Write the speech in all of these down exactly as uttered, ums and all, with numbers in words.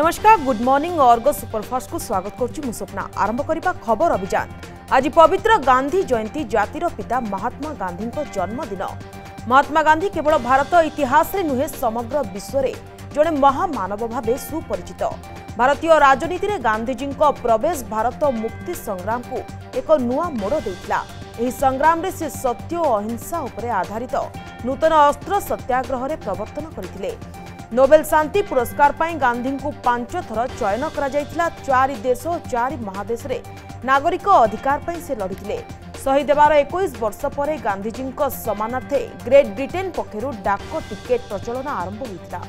नमस्कार good morning Argus superfast को स्वागत करुच्ची मु स्वप्ना। आरंभ करबा खबर अभियान। आज पवित्र गांधी जयंती जातिर पिता महात्मा गांधी जन्मदिन। महात्मा गांधी केवल भारत इतिहास रे नुहे समग्र विश्व रे जड़े महामानव भावे सुपरिचित। भारतीय राजनीति रे गांधीजी प्रवेश भारत मुक्ति संग्राम को एक नुआ मोड़ देइतला। एही संग्राम रे से सत्य और अहिंसा उपरे आधारित नूतन अस्त्र सत्याग्रह रे प्रवर्तन करथिले। नोबेल शांति पुरस्कार पाई गांधी को पांच थर चयन करा जायतिला। चारि देश और चारि महादेश रे नागरिक अधिकार पाई से लड़िथिले। शहीद हेबार इक्कीस वर्ष पर गांधीजी सम्मानार्थे ग्रेट ब्रिटेन पक्षरु डाक टिकेट प्रचलन आरंभ होइतिला।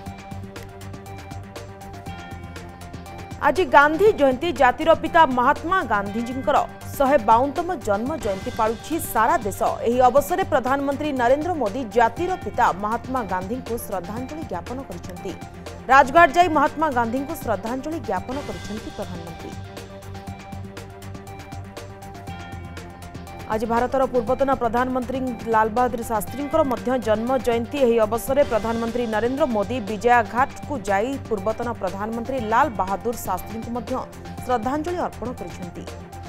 आज गांधी जयंती जातिर पिता महात्मा गांधीजी शहे बावनतम जन्म जयंती पालुछि सारा देश। एही अवसर में प्रधानमंत्री नरेंद्र मोदी जातिर पिता महात्मा गांधी को श्रद्धांजलि ज्ञापन करिसेंति। राजघाट जाई महात्मा गांधी को श्रद्धांजलि ज्ञापन करिसेंति प्रधानमंत्री। आज भारतर पूर्वतन प्रधानमंत्री लाल बहादुर शास्त्री मध्य जन्म जयंती। एही अवसर में प्रधानमंत्री नरेंद्र मोदी विजयाघाट को जाई पूर्वतन प्रधानमंत्री लाल बहादुर शास्त्री को मध्य श्रद्धांजलि अर्पण करिसेंति।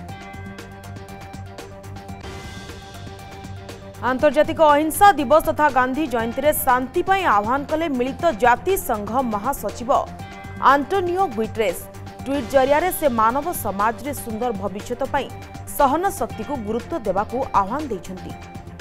आंतर्जातिक अहिंसा दिवस तथा गांधी जयंती रे शांति पाई आह्वान कले मिलित जाति संघ महासचिव आंटोनियो गुटेरेस। ट्वीट जरिया से मानव समाज रे सुंदर भविष्यत पाई सहन शक्ति को गुरुत्व देवा को आह्वान देइछंती।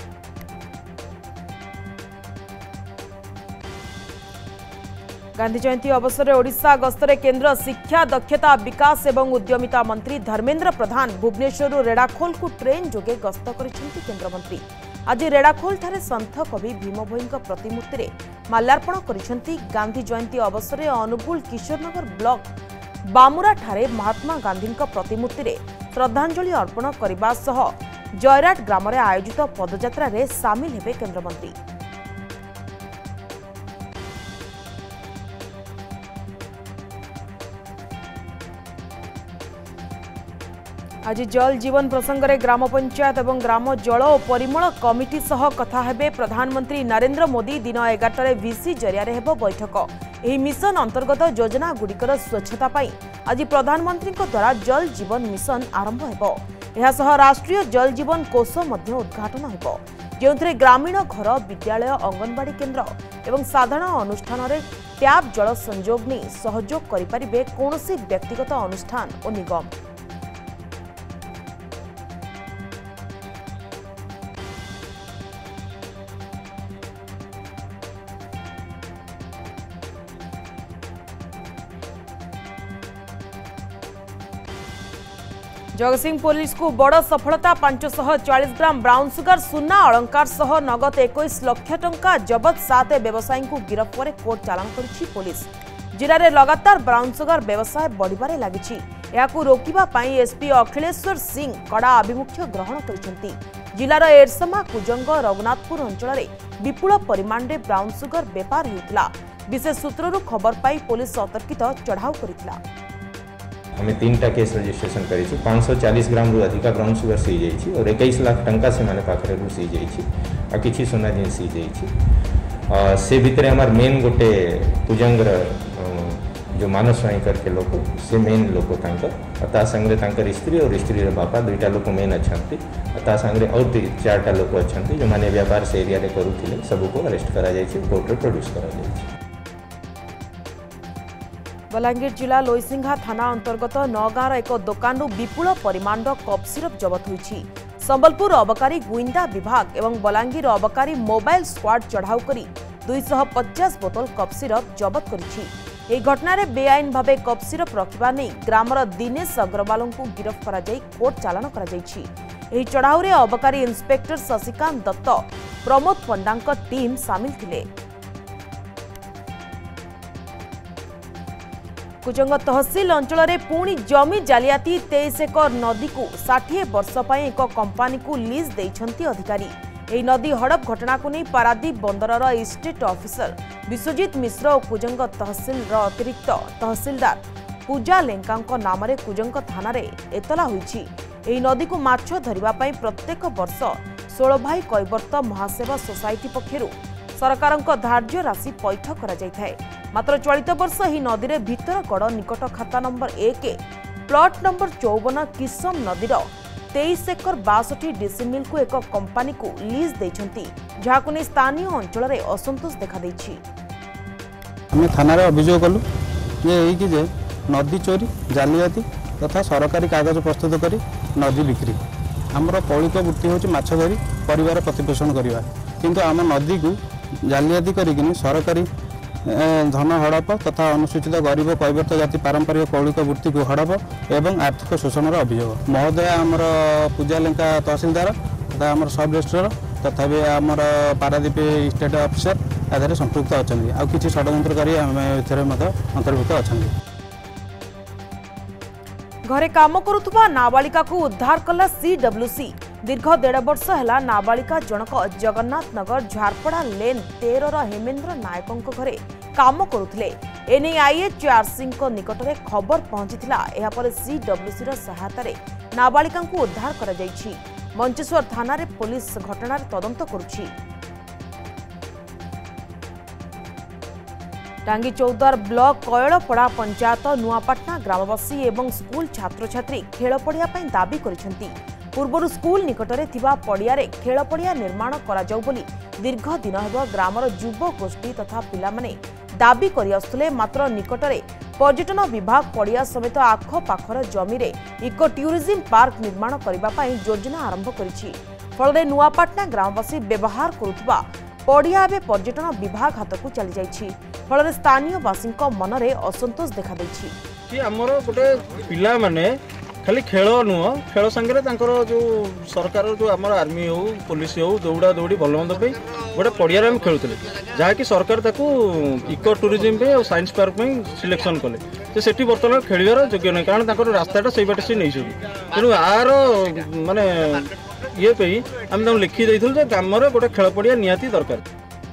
गांधी जयंती अवसर में ओडिशा गस्तरे केंद्र शिक्षा दक्षता विकास एवं उद्यमिता मंत्री धर्मेंद्र प्रधान भुवनेश्वर रेड़ाखोल को ट्रेन जोगे गस्त करिसेंति केंद्र मंत्री। आज रेड़ाखोल ठारे संत कवि भीम भोई प्रतिमूर्ति रे माल्यार्पण करिसेंति। गांधी जयंती अवसर में अनुगुल किशोरनगर ब्लॉक बामुरा ठारे महात्मा गांधी प्रतिमूर्ति रे श्रद्धांजलि अर्पण करने सह जयराट ग्राम रे आयोजित पदयात्रा रे सामिल हेबे केंद्र मंत्री। आज जल जीवन प्रसंग में ग्राम पंचायत एवं ग्राम जल और परिमल कमिटी सह कथा हेबे प्रधानमंत्री नरेंद्र मोदी। दिन एगारटे वीसी जरिया हेबो बैठक। एही मिशन अंतर्गत योजना गुड़िकर स्वच्छता पाई आज प्रधानमंत्री द्वारा जल जीवन मिशन आरंभ हेबो। एहा सह राष्ट्रीय जल जीवन कोष मध्य उद्घाटन हेबो, जेउथरे ग्रामीण घर विद्यालय अंगनवाड़ी केन्द्र एवं साधारण अनुष्ठान रे ट्याप जल संजोग नहीं सहयोग करि परिबे कोनोसी व्यक्तिगत अनुष्ठान और निगम। जगतसिंह पुलिस को बड़ सफलता। पांच सौ चालीस ग्राम ब्राउन सुगर सुना अलंकार सह नगद इक्कीस लाख टंका जबत। सात व्यवसायी को गिरफ्त पर कोर्ट चालान करिछि पुलिस। जिले में लगातार ब्राउन सुगर व्यवसाय बढ़िबारे लागिछि। याकू रोकिबा पई एसपी अखिलेश्वर सिंह कड़ा आभिमुख्य ग्रहण करिसेंति। जिलार एरसमा कुजंग रघुनाथपुर अंचल में विपुल परिमाण में ब्राउन सुगर बेपार हेउतला। विशेष सूत्ररु खबर पाई पुलिस सतर्कित चढ़ाऊ करितला। हमें तीन टा केस रजिस्ट्रेशन करी पाँच सौ चालीस ग्राम रु अधिक ब्राउन सुगर सी जाइए और इक्कीस लाख टंका से माने पाखरे रु सी जाइए और किछि सोना जिन सी जाइए। से भितर हमार मेन गोटे कुजंगर जो मानस स्वाई करके लोक से मेन लोक ता संगे तांकर स्त्री और स्त्री बापा दुईटा लोक मेन अच्छा ता संगे और चार्टा लोक अच्छा जो मैंने व्यापार से एरिया करुले सबको अरेस्ट करा जाइए कोर्ट रे प्रोड्यूस करा जाइए। बलांगीर जिला लोईसिंघा थाना अंतर्गत नगाँर एक दुकान विपुल परिमाण कप सिरप जबत होईछि। संबलपुर अबकारी गुइंदा विभाग एवं बलांगीर अबकारी मोबाइल स्क्वाड चढ़ाऊ करी दो सौ पचास बोतल कप सिरप जबत करिछि। एही घटना रे बेआईन भावे कप सिरप रखिबा नै ग्रामर दिनेश अग्रवाल को गिरफ्त करा जाई कोर्ट चालान करा जाईछि। एही चढ़ाऊ रे अबकारी इंस्पेक्टर शशिकांत दत्त प्रमोद पंडांक टीम सामिल थिले। कुजंग तहसील अंचल में पुणी जमी जालियाती तेईस एकर नदी को षाठी वर्ष पर एक कंपानी को लीज देइछंती अधिकारी। एही नदी हड़प घटना को नहीं पारादीप बंदरर इस्टेट ऑफिसर विश्वजीत मिश्र और कुजंग तहसील अतिरिक्त तहसीलदार पूजा लेंका नाम रे कुजंग थाना रे एतला होईछि। एही नदी को माछ धरिबा पई प्रत्येक वर्ष सोलह भाई कैवर्त महासेवा सोसाइटी पक्षरु सरकारक धार्य राशि पैठ करा जायथाय। मात्र चलित वर्ष ही नदी में भितरकड़ निकट खाता नंबर एक प्लॉट नंबर चौवन किसम नदीर तेईस एकर बासठी डिसिमिल को एक कंपानी को लीज देइछंती जहाकु नै स्थानीय अंचल रे असंतोष देखा देछि। हम थाना रे अभियोग कलु जे एई कि जे नदी चोरी जालियाती तथा सरकारी कागज प्रस्तुत करी नदी बिक्री हमर कौलिक वृत्ति होछि माछ धरी परिवार प्रतिपोषण करवा किंतु आम नदी को जालियाती करिकिनी सरकारी धन हड़प तथा अनुसूचित गरीब कैवर्त जाति पारंपरिक कौलिक वृत्ति को हड़प एवं आर्थिक शोषण अभियोग महोदय आमर पूजा लेंका तहसीलदार तथा आमर सब रजिस्ट्रार तथा आमर पारादीप स्टेट अफिसर आधार संपृक्त अच्छा आ कि षड्यंत्रकारी अंतर्भुक्त अच्छा। घरे काम करुवा नाबालिका को उद्धार कला सीडब्ल्यूसी दीर्घ डेढ़ वर्ष है नाबालिका जनक जगन्नाथ नगर झारपड़ा लेन तेरर हेमेन्द्र नायकों घरे काम करुले एने आईएचआरसी निकट में खबर पहुंची सीडब्ल्यूसी सहायता नाबालिका को उद्धार करा जायछि। मंचेश्वर थाना रे पुलिस घटनार तदंत करुछि। टांगी चौदार ब्लॉक कयलपड़ा पंचायत नुआपाटना ग्रामवासी एवं स्कूल छात्र छात्री खेल पड़िया पई दाबी करिसेंती। पूर्व स्कूल निकटरे थिबा पड़ियारे खेल पड़िया निर्माण करा जाऊ बोली दीर्घ दिन हेब ग्रामर युव गोष्ठी तथा पिला माने दाबी करि आसुले मात्र निकटरे पर्यटन विभाग पड़िया समेत आख पाखर जमी रे इको टूरिज्म पार्क निर्माण करबा पई योजना आरंभ करिछि। फलरे नुआपाटना ग्रामवासी व्यवहार करुवा पड़िया एवं पर्यटन विभाग हाथ को चली जाइछि। फलरे स्थानीय वासी मनरे असंतोष देखा देछि। हमर गोटे पिला माने खाली खेल नुह खेल सांगे जो सरकार जो आम आर्मी हो पुलिस हो दौड़ा दौड़ी भल मंद पे गोटे पड़ियार आम खेलुले जहाँकि सरकार ताकू इको टूरिज्म पे और साइंस पार्क में सिलेक्शन कले तो सेठी बर्तमान खेलिबार योग्य नहीं कारण रास्ताटा से बाटे से नहीं तेणु आर माने ये पे आम लिखी देइथुल ग्राम गोटे खेल पड़िया निहाती दरकार।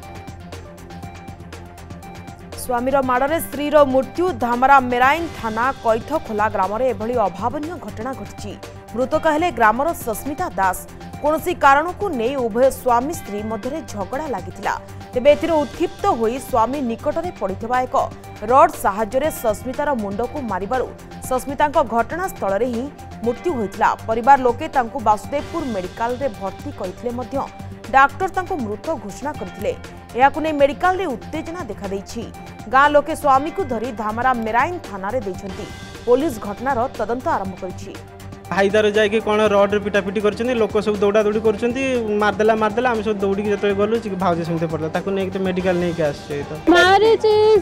स्वामीर माड़े स्त्रीर मृत्यु धामरा मेराइन थाना कैथखोला ग्राम में एभली अभावनीय घटना घटी। मृतक हेले ग्रामर सस्मिता दास कौनसी कारण को नहीं उभय स्वामी स्त्री मध्य झगड़ा लगी तेबे एथिरे उत्क्षिप्त होई स्वामी निकटरे पड़िथिबा एक रड साहाय्य सस्मितार मुंड को मारिबारु सस्मितांको घटनास्थल रे ही मृत्यु होइथिला। परिवार लोके तांको वासुदेवपुर मेडिकल रे भर्ती करथिले मध्य डाक्टर तांको मृत घोषणा करथिले। एहाकु नै मेडिकल रे उत्तेजना देखा देछि। गाँ लोके स्वामी को धरी धामरा मेराइन थाना रे दैछंती। पुलिस घटनार तदंत आरंभ करिछि। हाइदार जाइए कौन रड रे पिटापिटी कर लोक सब दौड़ा दौड़ी कर मारदेला मारदेला आम सब दौड़ी जो गलु भाज सेमती पड़ता नहीं मेडिकल नहीं के आसे मारी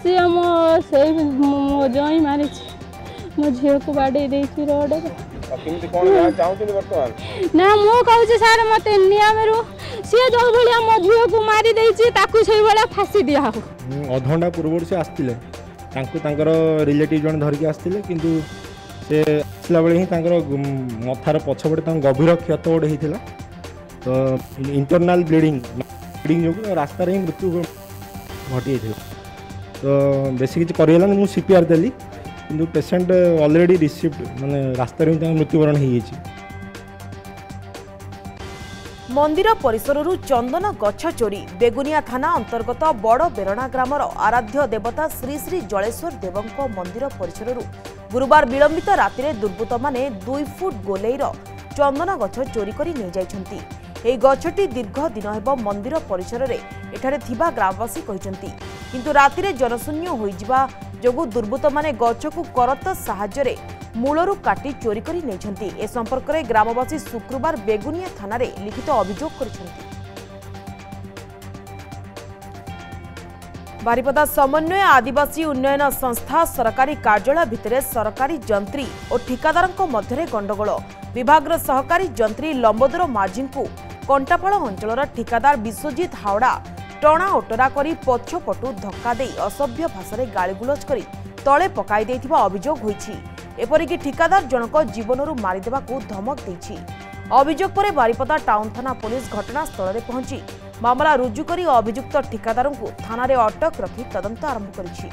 मो जई मारी मो झील को बाड़े रड ना मु कहूँ सार मत नियम सी जो भाया मो झील को मारी से फाँसी दिया अधघंटा पूर्व से आसते रिलेटिव जन धरिकी आसते किंतु से आसला बेले ही मथार पछपटे गभीर क्षत गोटे होता तो इंटरनाल ब्लीडिंग ब्लीडिंग जो रास्ता ही मृत्यु घटी तो बेसी किसी करगलानी मुझे सीपीआर देली किंतु पेसेंट ऑलरेडी रिसीव्ड माने रास्ता ही मृत्युवरण हो। मंदिर परिसररू चंदन गछ चोरी बेगुनिया थाना अंतर्गत बड़ बेरणा ग्रामर आराध्य देवता श्री श्री जलेश्वर देवंक मंदिर परिसररू गुरुवार विलंबित रातिरे दुर्बृत्त माने दुई फुट गोलेईर चंदन गछ चोरी करी नै जाइछंती। एई गछटी दीर्घ दिन हेब मंदिर परिसर रे एठारे थिबा ग्रामवासी कहिसंती किंतु रातिरे जनशून्य होई जिबा जोगु दुर्बृत्त माने गछकु करत साहाय्य रे मूलरू काटी चोरी करी नेछंती। ए संपर्क रे ग्रामवासी शुक्रवार बेगुनिया थाना रे लिखित अभियोग करिसंती। बारिपदा समन्वय आदिवासी उन्नयन संस्था सरकारी कार्यालय भितरे सरकारी जंत्री और ठिकादारंको मध्यरे गंडगोल विभागर सहकारी जंत्री लंबोदर माझी को कंटाफाड़ अंचलर ठिकादार विश्वजित हावड़ा टणा ओटरा करी पछपटु धक्का दे असभ्य भाषा गालीगुलज करी तले पकाई देथिबा अभियोग होईछि। एपरिकी ठिकादार जनक जीवनरू मारिदेबाकू धमक देछि। अभियोग पर बारिपदा टाउन थाना पुलिस घटनास्थल में पहुंची मामला रुजु करी अभियुक्त ठिकादारों को थाना रे अटक रखी तदंत आरंभ करिछि।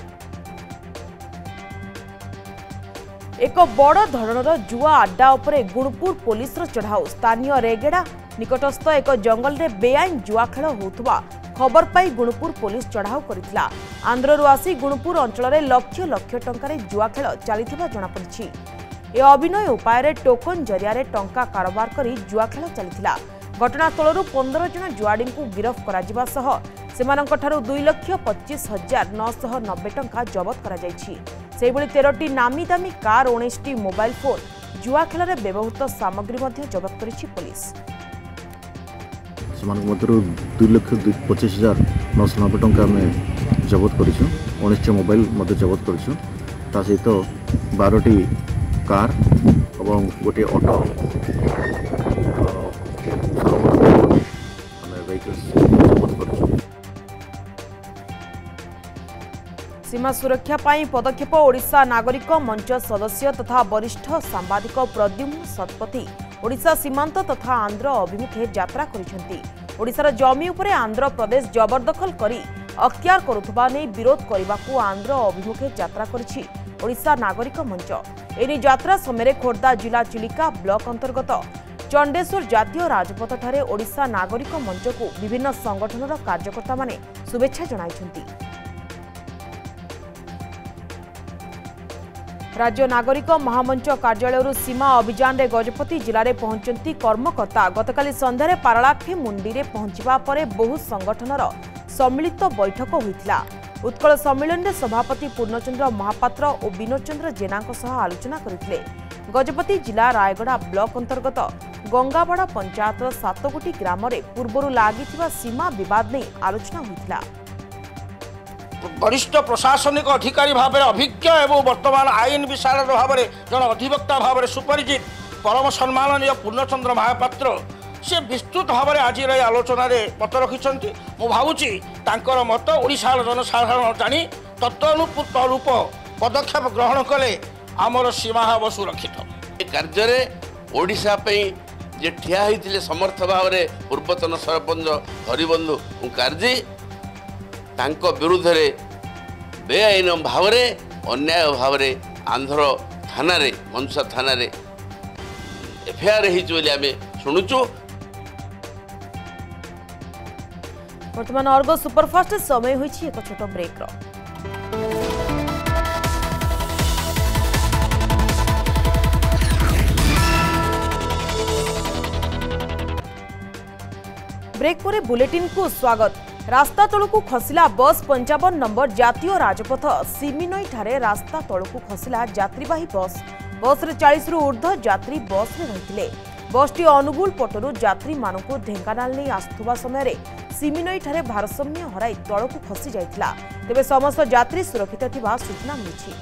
एक बड़ धरणर जुआ अड्डा उपरे गुणपुर पुलिस चढ़ाऊ स्थानीय रेगेड़ा निकटस्थ एक जंगल रे बेआईन जुआ खेल होउथबा खबर पाई गुणुपुर पुलिस चढ़ाऊ करथिला। आंध्ररू आसी गुणुपुर अंचल में लक्ष लक्ष टंकार जुआ खेल चलिथिबा जଣାपड़िछि। ए अभिनय उपाय टोकन जरिया टंका कारोबार करी जुआ खेल चलिथिला। घटनास्थल पंद्रह जन जुआड़ी को गिरफ्त करा सह सेमानंक ठारू दुई लक्ष पच्चीस हजार नौश नब्बे टंका जबत करा जायछि। सेहिभଳି तेरटी नामी दामी कार उन्नीस टी मोबाइल फोन जुआ खेल में व्यवहृत सामग्री मध्य जबत करिछि पुलिस। दुई लक्ष पचास हजार नौश नब्बे टंका आम जबत करूँ। उन्नीस टी मोबाइल जबत करूँ। ता सहित बारटी कार और गोटे ऑटो सीमा सुरक्षा पाई पदक्षेप ओडिशा नागरिक मंच सदस्य तथा वरिष्ठ सांबादिक प्रद्युम्न शतपथी ओडिशा सीमांत तथा आंध्र अभिमुखे यात्रा करिसेंती। ओडिशार जमी उपरे आंध्र प्रदेश जबरदखल करी अख्तियार करुथबा नै विरोध करबाकू आंध्र अभिमुखे यात्रा करिछि ओडिशा नागरिक मंच। एनी यात्रा समय खोर्धा जिला चिलिका ब्लॉक अंतर्गत चंडेश्वर जातीय राजपथ ठारे ओडिशा नागरिक मंच को विभिन्न संगठनर कार्यकर्ता माने शुभेच्छा जणाइछंती। राज्य नागरिक महामंच कार्यालय सीमा अभियान रे गजपति जिले में पहुंचती कर्मकर्ता गतकाली संध्यारे पारलाखे मुंडी रे पहुंचवा परे बहु संगठनर सम्मिलित बैठक होइथिला। उत्कल सम्मेलन में सभापति पूर्णचंद्र महापात्र और विनोद चंद्र जेना आलोचना करथिले। गजपति जिला रायगड़ा ब्लॉक अंतर्गत गंगाबड़ा पंचायत सातगोटी ग्राम रे पूर्वरु लागिथिबा सीमा विवाद नहीं आलोचना होइथिला। वरिष्ठ प्रशासनिक अधिकारी भाव अभिज्ञ एवं वर्तमान आईन विशारद भाव जन अधिवक्ता भाव सुपरिचित परम सम्माननीय पूर्णचंद्र महापात्र से विस्तृत भाव आज आलोचन मत रखिंट। मु भावुची तांकर मत ओडिशार जनसाधारण जानी तत्वानुपूत रूप पदक्षेप ग्रहण कले आमर सीमा हम सुरक्षित। कार्य ओडिशा जे ठिया होते समर्थ भाव पूर्वतन सरपंच हरिबंधु मुखार्जी तांको विरुद्ध रे बेआईन भाव अन्याय भाव आंध्र थाना रे मनसा थाना रे एफआईआर होती शुणुचु। वर्तमान अर्गो सुपरफास्ट समय होइछि एक छोट ब्रेक रो। ब्रेक पर बुलेटिन को स्वागत। रास्ता तलू खसला बस पंचावन नंबर जातीय राजपथ सिमिनई ठारे रास्ता तलू खसला यात्रीवाही बस। बस रे चालीस रु ऊर्ध्व यात्री बस रे रहिथिले। बसटी अनुगुल पटरू यात्री मानकु ढेंकानाल नहीं आसुवा समय सिमिनई ठारे भारसाम्य हराई तलू खसी जाइथिला। तेबे समस्त यात्री सुरक्षित थिबा सूचना मिलिछि।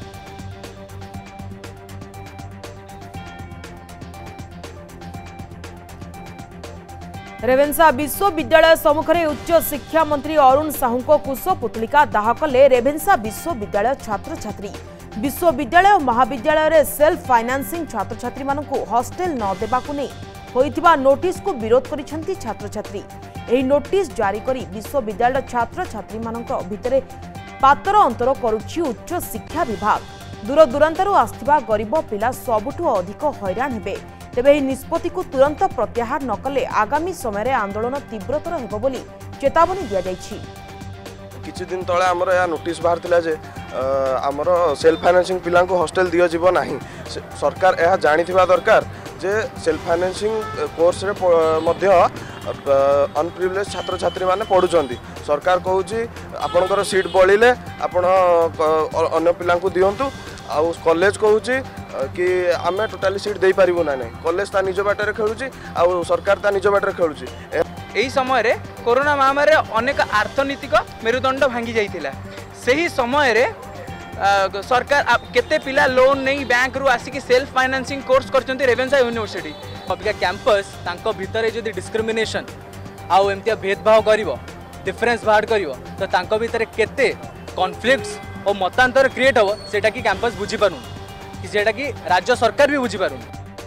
रेवेन्सा विश्वविद्यालय सम्मुखें उच्च शिक्षा मंत्री अरुण साहू को कुश पुतलिका दाह कले रेवेन्सा विश्वविद्यालय छात्र छात्री। विश्वविद्यालय और महाविद्यालय रे सेल्फ फाइनान्सिंग छात्र छात्री मानकु हॉस्टेल न देबाकु नै होइथिबा नोटिस को विरोध करिसेंती छात्र छात्री। एही नोटिस जारी करी विश्वविद्यालय छात्र छात्री मानक भितरे पातर अंतर करुछि उच्च शिक्षा विभाग। दूर दूरांतरु आस्थिबा गरीब पिला सबुठु अधिक हैरान हेबे। तेबे निष्पत्ति को तुरंत प्रत्याहार न कले आगामी समय रे आंदोलन तीव्रतर हेबो बोली चेतावनी दिया जायछि। किछि दिन तळे हमर या नोटिस बाहर थिला जे हमर सेल्फ फाइनेंसिंग पिला को हॉस्टेल दियो जीवो नाही। सरकार यह जानिथिबा दरकार जे सेल्फ फाइनेंसिंग कोर्स रे मध्य अनप्रिविलेज छात्र छात्री माने पढुचंती। सरकार कहूची आपनकर सीट बळिले आपण अन्य पिला को दियंतु। आ कॉलेज कहूची कि आमे टोटाली सीट दे पारिबो ना। कॉलेज ता निज बाटर खेलुची आ सरकार ता निज बाटर खेलुची। एही समय रे कोरोना महामारी अनेक अर्थनीतिक मेरुदंड भांगी जाइथिला। सही समय रे सरकार केते पिला लोन नहीं बैंक रु आसिक सेल्फ फाइनेंसिंग कोर्स करचंती रेवेन्सा यूनिवर्सिटी। अबिका कैंपस तांको भितरे जदि डिस्क्रिमिनेशन आउ एमतिया भेदभाव करिवो डिफरेंस बाहर करिवो तो तांको भितरे केते कॉन्फ्लिक्ट्स और मतांतर क्रिएट हो सेटा कि कैंपस बुझी पारु कि जेटा कि राज्य सरकार भी बुझी पारु।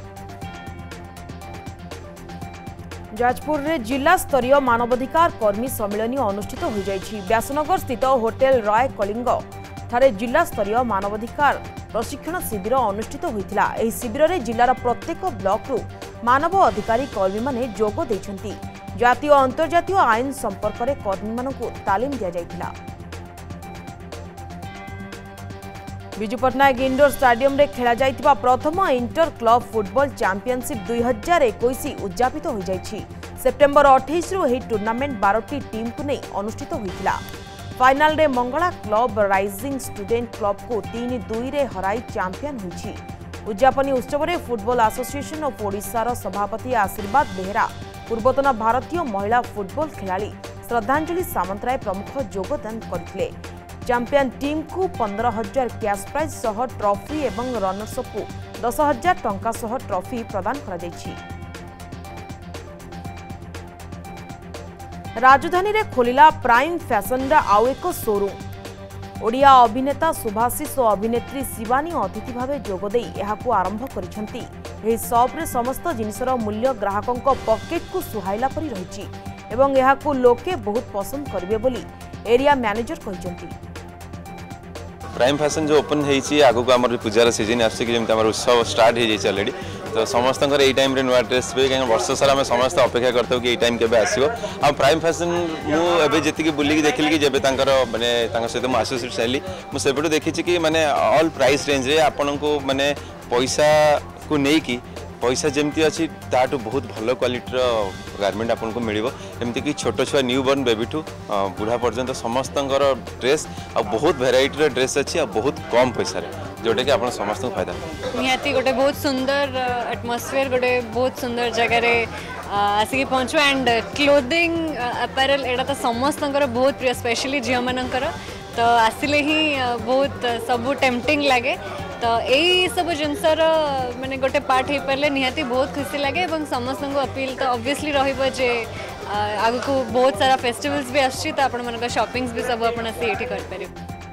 जाजपुर रे जिला स्तरीय मानवाधिकार कर्मी सम्मेलन अनुष्ठित हो जाइछि। व्यासनगर स्थित होटेल रॉय कलिंग ठारे जिला स्तरीय मानवाधिकार प्रशिक्षण शिविर अनुष्ठित होइथिला। एही शिविर रे जिलार प्रत्येक ब्लॉक रु मानव अधिकारी कर्मी माने जोग दैछंती। जातीय और अंतर्जातीय आईन संपर्क में कर्मी तालीम दि जाइथिला। विजु पट्टनायक इंडोर स्टाडियम रे खेला जाइथिबा प्रथम इंटर क्लब फुटबॉल चैंपियनशिप दुई हजार इक्कीस उद्यापित हो जाइछि। सेप्टेम्बर अठाईस रु एही टूर्नामेंट बारह टीम को नहीं अनुष्ठित होइथिला। फाइनल रे Mangala club rising student club को तीन दुई रे हराई चैंपियन होइछि। उद्यापनी उत्सव में फुटबॉल एसोसिएशन ऑफ ओडिशार सभापति आशीर्वाद बेहेरा, पूर्वतन भारतीय महिला फुटबॉल खिलाड़ी श्रद्धांजलि सामंतराय प्रमुख योगदान करथिले। चैंपियन टीम को पंद्रह हजार कैश प्राइज सह ट्रॉफी एवं रनर्स को दस हजार टंका सह ट्रॉफी प्रदान करा जायछि। राजधानी रे खोलिला प्राइम फैशन रा आउ एक शोरूम। ओडिया अभिनेता सुभाषिष और अभिनेत्री शिवानी अतिथि भावे जोगदे यहाकू आरंभ करिसेंती। एही शॉप रे समस्त जिनिसर मूल्य ग्राहकों पॉकेट को सुहाइला परि रहिछि एवं यहाकू लोके बहुत पसंद करिवे बोली एरिया मैनेजर कहिसेंती। प्राइम फैशन जो ओपन होती आगक आम पूजार सीजन आसमि उत्सव स्टार्ट हो जाए अलरेडी तो समस्त यही टाइम नुआ ड्रेस पे कहीं वर्ष सारा आम समस्त अपेक्षा करता कि टाइम के आसो आ प्राइम फैशन मुझे जी बुलिकी देखिली कि जब माने सहित मुझे आसोसीएट साइली मुझे देखी कि माने ऑल प्राइस रेंज रे आपन को माने पैसा को लेकिन पैसा जमती अच्छी ताठू बहुत भल क्वालिटीर गारमेंट आपन को मिल एमती कि छोट छुआ न्यू बर्न बेबी ठू बुढ़ा पर्यंत समस्त ड्रेस आ बहुत भेराइटर ड्रेस अच्छी आ बहुत कम पैसा जोटा कि आप समस्त फायदा निहाती गोटे बहुत सुंदर एटमॉस्फेयर गोटे बहुत सुंदर जगह आसिक पहुँचु एंड क्लोथिंग अपैरल एटा तो समस्त बहुत प्रिय स्पेशली झील मानकर तो आसिले ही बहुत सबू टेम्पटिंग लगे तो यही सब जिनसर माने गोटे पार्ट हो पारे निहाती बहुत खुशी लगे और समस्त को अपील तो ऑब्वियसली रहिबो जे आगु को बहुत सारा फेस्टिवल्स भी आछि तो आपण मन शॉपिंग्स भी सब आपण से एठी कर पारे।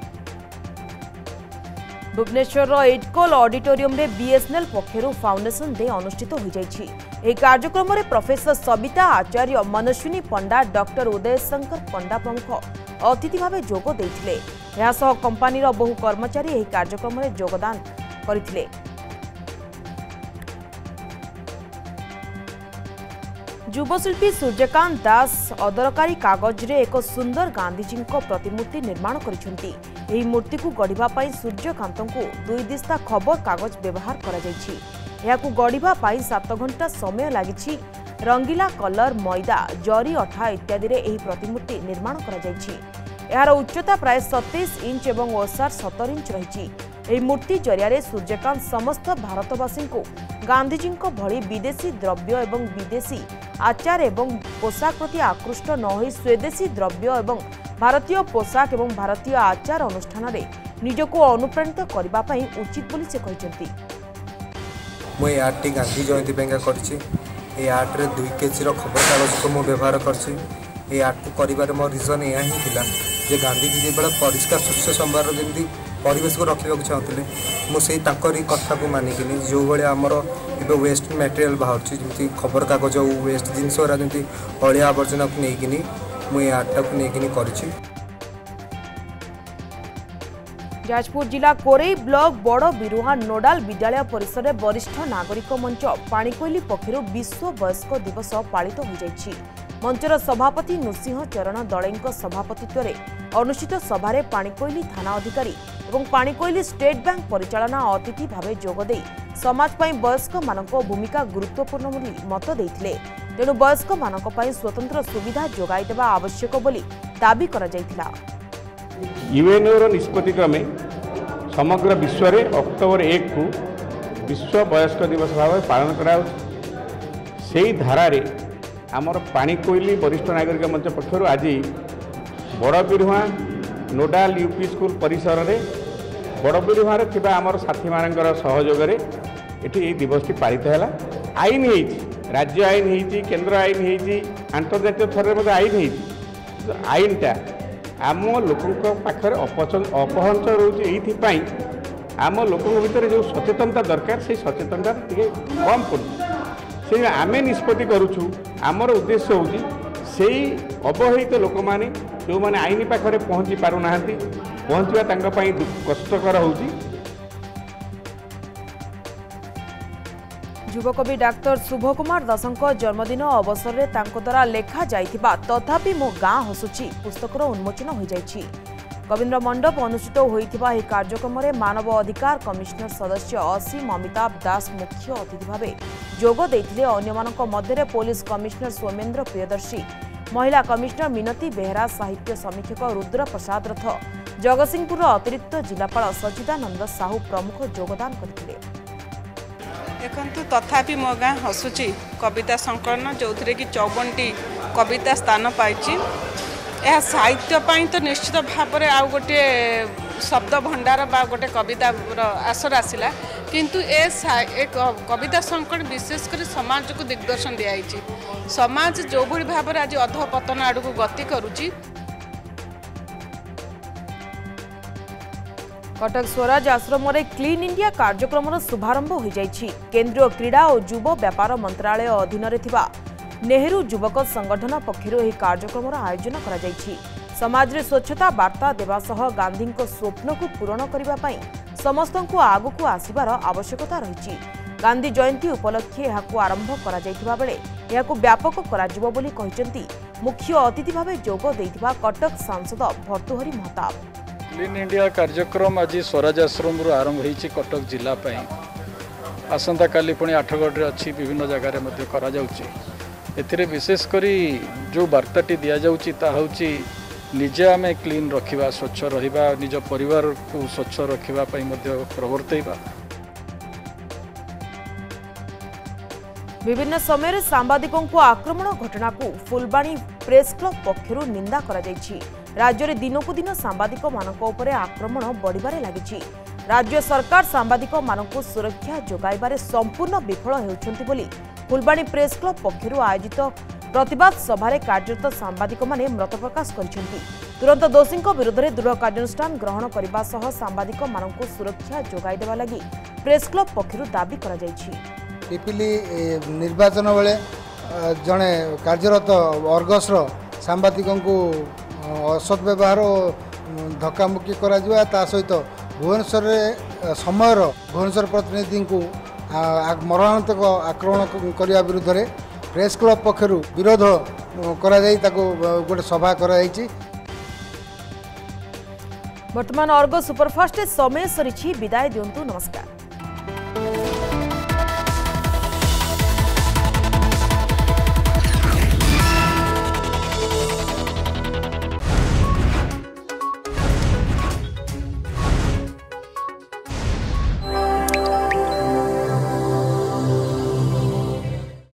भुवनेश्वर एडकोल ऑडिटोरियम रे बीएसएनएल पक्षरु फाउंडेशन डे अनुष्ठित हो जाइछि। एही कार्यक्रम रे प्रोफेसर सबिता आचार्य, मनस्विनी पंडा, डॉक्टर उदय शंकर पंडा प्रमुख अतिथि भावे जोग देथिले। एहा सह कंपनीर बहु कर्मचारी एही कार्यक्रम रे योगदान करथिले। युवशिल्पी सूर्यकांत दास अदरकारी कागज रे एक सुंदर गांधीजी प्रतिमूर्ति निर्माण करिसेंती। एही मूर्ति को गढ़िबा पई सूर्यकांत को दुई दिस्ता खबर कागज व्यवहार करा जायछि। एहाकू गढ़िबा पई सात घंटा समय लागिछि। रंगीला कलर, मैदा, जरी अठा इत्यादि रे एही प्रतिमूर्ति निर्माण करा जायछि। एहार उच्चता प्राय सत्ताईस इंच एवं ओसार सत्तर इंच रहिछि। एही मूर्ति जरिया सूर्यकांत समस्त भारतवासी को गांधीजी भली विदेशी द्रव्य एवं विदेशी आचार एवं पोशाक प्रति आकृष्ट न होई स्वदेशी द्रव्य एवं भारतीय पोशाक एवं भारतीय आचार अनुष्ठान रे निजको अनुप्राणित करबा पई उचित बोली से कहिसेंती। मु ए आर्ट गांधी जयंती पेंगा करछि। ए आर्ट रे दुई केजी रो खबर कागज को मु व्यवहार करछि। ए आर्ट को करिबार मो रीजन एया ही थिला जे गांधीजी जे बड़ा परिष्कार स्वच्छ संभार जेमती परिवेश को रखा चाहते मुझे कथा को मानिकी जो भाई आमर ए वेस्ट मटेरियल बाहर जमी खबर कागज वेस्ट जिनस जमी अलिया आवर्जना को लेकिन मुझे आर्टा को लेकिन कर। जाजपुर जिला कोरेई ब्लॉक बड़ बिरुहा नोडाल विद्यालय परिसर में वरिष्ठ नागरिक मंच पाणिकोइली पक्षर विश्व वयस्क दिवस पालित हो जाइछि। मंचर सभापति नृसिंह चरण दलैंक सभापतित्व में अनुष्ठित सभारे पाणिकोइली थाना अधिकारी और पाणिकोइली स्टेट बैंक परिचालना अतिथि भावे जोगदे समाज पाई वयस्क मानक भूमिका गुरुत्वपूर्ण बोली मत देइथिले। तेणु वयस्क मानक पाई स्वतंत्र सुविधा जोगाई देबा आवश्यक बोली दाबी करा जाइथिला। यूएनओ निष्पत्ति क्रमे समग्र विश्व में अक्टोबर एक को विश्व वयस्क दिवस भाव पालन करा से धारा रे आमर पाणिकोइली वरिष्ठ नागरिक मंच पक्षर आज बड़ बिरुहा नोडाल यूपी स्कूल परिसर में बड़ बिरुहार आमर साथी मान सहयोग ये दिवस पालित है। आईन हो राज्य आईन हो केन्द्र आईन हो आंतर्जातीय थर में आईन हो आईनटा आम लोकों पाखर अपहंच रोपाई आम लोकों भितर जो सचेतनता दरकार से सचेतनता टे कम पड़े आमे निष्पत्ति करुचु। आमर उद्देश्य हूँ से अवहेलित लोक मैंने जो मैंने आईन पाखे पहुँची पारना पहुँचवा कष्टकर होउची। युवकवि डाक्तर शुभ कुमार दासଙ୍କ जन्मदिन अवसर में तांको द्वारा लेखा जाइथिबा तथापि मो गाँ हसुची पुस्तकर उन्मोचन हो जाइछि। कवीन्द्र मंडप अनुष्ठित होइथिबा एही कार्यक्रम में मानव अधिकार कमिशनर सदस्य असीम अमिताभ दास मुख्य अतिथि भाव जोग देइथिले। अन्यमानक मध्य पुलिस कमिशनर सोमेन्द्र प्रियदर्शी, महिला कमिशनर मिनती बेहरा, साहित्य समीक्षक रुद्र प्रसाद रथ, जगतसिंहपुर अतिरिक्त जिलापाल सचिदानंद साहू प्रमुख योगदान करथिले। देखु तथापि मो गाँ हसुची कविता संकलन जो कि चौवन टी कविता स्थान पाई। यह साहित्य पाई तो निश्चित भाव में आउ गोटे शब्द भंडार बा गोटे कविता आसर आसला, किंतु ए कविता संकलन विशेषकर समाज को दिग्दर्शन दिखाई। समाज जो भाई भाव में आज अधपतन आड़ को गति करुच्ची। कटक स्वराज आश्रम में क्लीन इंडिया कार्यक्रम शुभारंभ हो जाइछि। केंद्रीय क्रीड़ा और युव व्यापार मंत्रालय अधीन नेहरू युवक संगठन पक्षर यह कार्यक्रम आयोजन करा जाइछि। समाज रे स्वच्छता वार्ता देवा सह गांधी स्वप्न को पूरण करने पाई समस्त को आगु को आसबार आवश्यकता रही। गांधी जयंती उपलक्षे यहां आरंभ करा जाइथिबा बेले यहां व्यापक करा जिवो बोली कहिसेंती मुख्य अतिथि भाव जोग देइथिबा कटक सांसद भर्तृहरि महताब। क्लीन इंडिया कार्यक्रम आज स्वराज आश्रम आरंभ होती कटक जिलापाई। आसंता काली पुणी आठगढ़ अच्छी विभिन्न जगार करा जाउची। एथिरे विशेषकर जो वार्ताटी दि जाउची ता होची निजे आम क्लीन रखा, स्वच्छ रहिबा, निज परिवार को स्वच्छ रखा प्रवर्तैबा। विभिन्न समय सांबादिकों को आक्रमण घटना को फुलबाणी प्रेस क्लब पक्षर निंदा करा जाइछि। राज्य में दिनकू दिन सांबादिक मानक उपरे आक्रमण बढ़िबारे लागिछि। राज्य सरकार सांबादिक मानक सुरक्षा जोगाइबारे संपूर्ण विफल हेउछन्ति बोली फुलबाणी प्रेस क्लब पक्षर आयोजित प्रतिवाद सभारे कार्यरत सांबादिक माने मत प्रकाश करिसेंति। तुरंत दोषी विरोध में दृढ़ कार्यानुष्ठान ग्रहण करने सह सांबादिक मानक सुरक्षा जोगाई देवा लगी प्रेस क्लब पक्षर दाबी करा जाइछि। पिपिली निर्वाचन बेले जड़े कार्यरत अर्गसर सांबादिकों को असद व्यवहार धक्कामुक्की करा सहित भुवनेश्वर समय भुवनेश्वर प्रतिनिधि को मरणांतक आक्रमण करने विरुद्ध में प्रेस क्लब पक्षर विरोध करा गोटे सभा कराई। वर्तमान अर्ग सुपरफास्ट समय सरी विदाय दिंतु। नमस्कार।